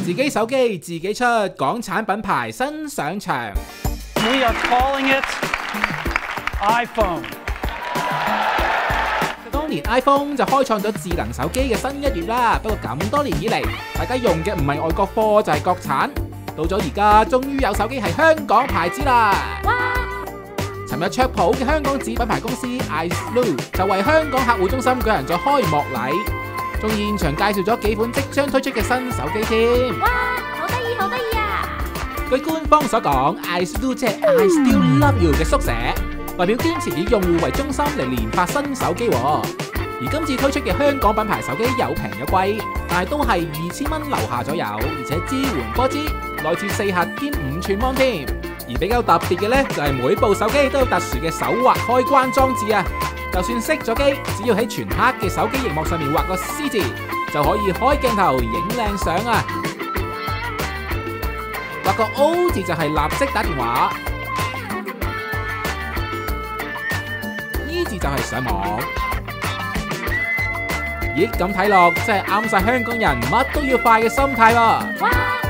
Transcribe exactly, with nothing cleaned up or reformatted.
自己手機自己出，港產品牌新上場。 We are calling it iPhone。 當年 iPhone 就開創咗智能手機嘅新一頁啦。不過咁多年以嚟，大家用嘅唔係外國貨就係國產。到咗而家，終於有手機係香港牌子啦！尋日卓普嘅香港子品牌公司 iSloo 就為香港客戶中心舉行咗開幕禮，仲現場介紹咗幾款即將推出嘅新手機添。 哇，好得意好得意啊！ 據官方所講 ，iSloo 即係 I Still Love You 嘅縮寫，代表堅持以用戶為中心嚟研發新手機。而今次推出嘅香港品牌手機有平有貴，但係都係二千蚊樓下左右，而且支援波支，內置四核兼五寸芒添。而比較特別嘅呢，就係每部手機都有特殊嘅手畫開關裝置啊！就算熄咗機，只要喺全黑嘅手機熒幕上面畫個 C 字，就可以開鏡頭影靚相啊！畫個 O 字就係立即打電話，E 字就係上網。咦，咁睇落真係啱晒香港人乜都要快嘅心態喎！ 哇！